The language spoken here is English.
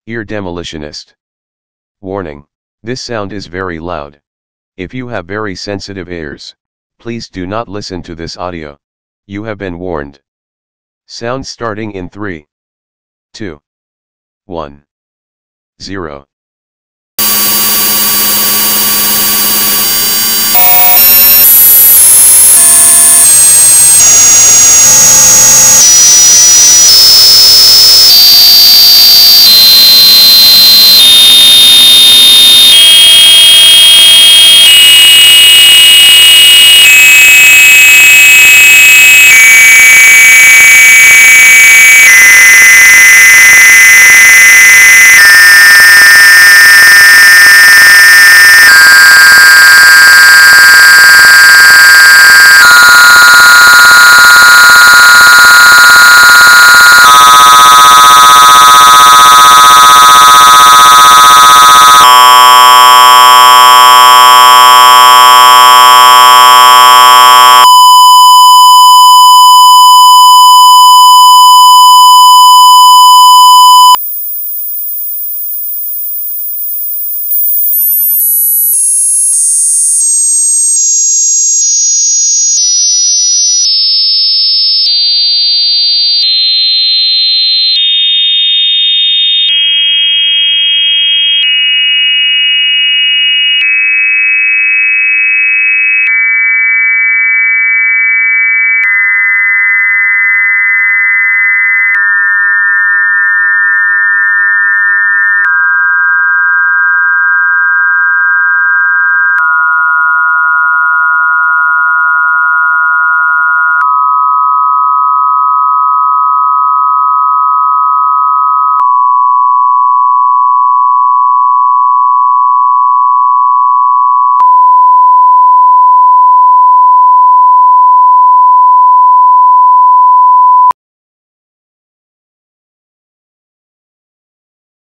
Eardemolitionist. Warning: this sound is very loud. If you have very sensitive ears, please do not listen to this audio. You have been warned. Sound starting in 3, 2, 1, 0.